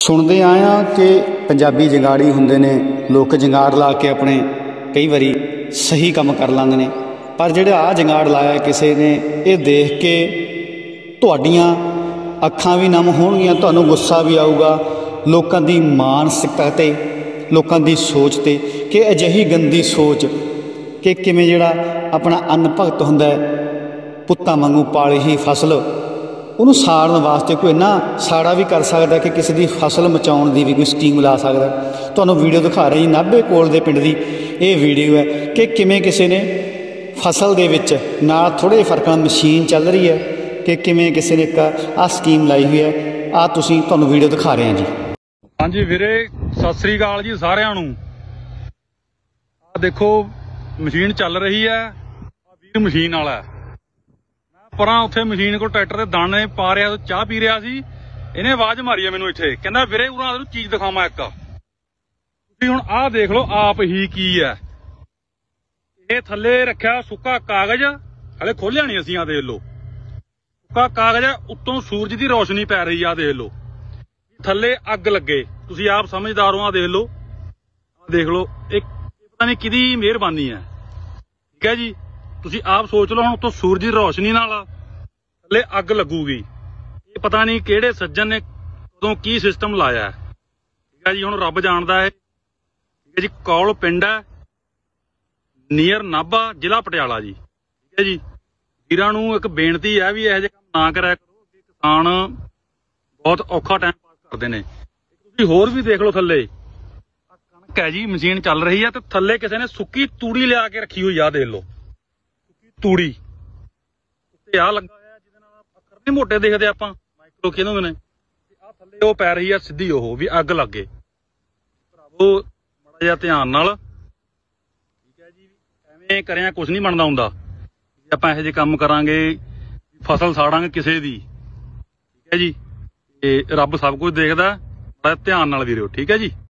सुनते आए हाँ कि पंजाबी जंगाड़ी हुंदे ने, लोग जंगाड़ ला के अपने कई बारी सही काम कर लैंदे ने। पर जिहड़े आ जंगाड़ लाया किसी ने, ये देख के तुहाडियां अखां भी नम होणगियां, तुहानूं गुस्सा भी आऊगा लोगों की मानसिकता ते, लोगों की सोच ते कि अजिही गंदी सोच कि किवें जिहड़ा अपना अन्न भगत हुंदा है, पुत्तां वांगू पाली ही फसल उन्होंने साड़न वास्ते कोई इन्ना साड़ा भी कर सकता कि किसी की फसल मचाउण की भी कोई स्कीम ला सकता। तुहानूं वीडियो दिखा रहे नाभे कोल दे पिंड दी ये वीडियो है कि किवें किसी ने फसल दे विच नाल थोड़े फर्क नाल मशीन चल रही है कि किवें किसी ने एक आ स्कीम लाई हुई है। आ तुसीं तुहानूं वीडियो दिखा रहे हैं जी। हाँ जी वीरे, सत श्री अकाल जी सारिआं नूं। देखो मशीन चल रही है, वीर मशीन वाला पर उत्थे मशीन को ट्रैक्टर के दाने पा रहा, तो चाह पी रहा सी, इन्हें आवाज मारी है मैनू इत्थे, कहंदा वीरे उरा चीज दिखावां एक। तुसीं हुण आ देख लो आप ही की है, ये थल्ले रखिया सुक्का कागज, हले खोलिया नहीं असीं। आ देख लो सुक्का कागज है, उत्तों सूरज की रोशनी पै रही आ देख लो, थल्ले अग लगे। तुसीं आप समझदार हो, आ देख लो एक पता नहीं किहदी मेहरबानी है, ठीक है जी। तुसीं आप सोच लो, हुण उत्तों सूरज की रोशनी नाल थल्ले अग लगूगी, ये पता नहीं किहड़े सज्जन ने कदों की सिस्टम लाया है, ठीक है जी। हुण रब जाणदा है, ठीक है जी। कौल पिंड है नीयर नाभा, जिला पटियाला जी, ठीक है जी। वीरां नूं एक बेनती है भी इहो जिहे काम ना करिया करो, कि किसान बहुत औखा टाइम पास करते हैं। तुसीं होर भी देख लो, थल्ले कणक है जी, मशीन चल रही है, तो थल्ले किसी ने सुक्की तूड़ी लिया के रखी हुई आ, देख लो तूड़ी उत्ते आ लगा होया, जिहदे नाल अखर नहीं मोटे दिखदे, आपां माइक्रो कहंदे हुंदे ने। आ थल्ले पै रही है सीधी, भी अग लग गए। भरावो माड़ा जिहा ध्यान नाल, ठीक है जी। एवें करिया कुछ नहीं बनदा हुंदा, जे आपां इहो जिहे काम करांगे, फसल साड़ांगे किसे दी, ठीक है जी। ते रब सब कुछ देखदा, बड़ा ध्यान नाल वीरो, ठीक है जी।